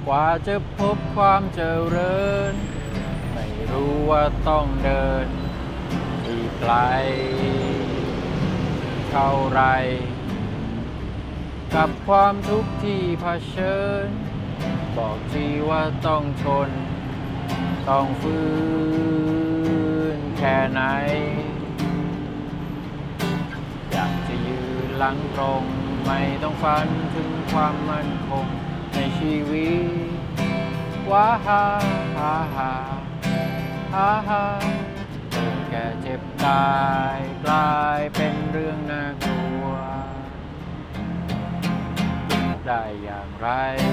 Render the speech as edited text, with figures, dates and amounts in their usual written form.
กว่าจะพบความเจริญไม่รู้ว่าต้องเดินที่ไกลเท่าไรกับความทุกข์ที่เผชิญบอกทีว่าต้องทนต้องฝืนแค่ไหนอยากจะยืนหลังตรงไม่ต้องฝันถึงความมั่นคงในชีวิตว้าฮ่าฮ่าฮ่าฮ่าฮ่าแก่เจ็บตายกลายเป็นเรื่องน่ากลัวได้อย่างไร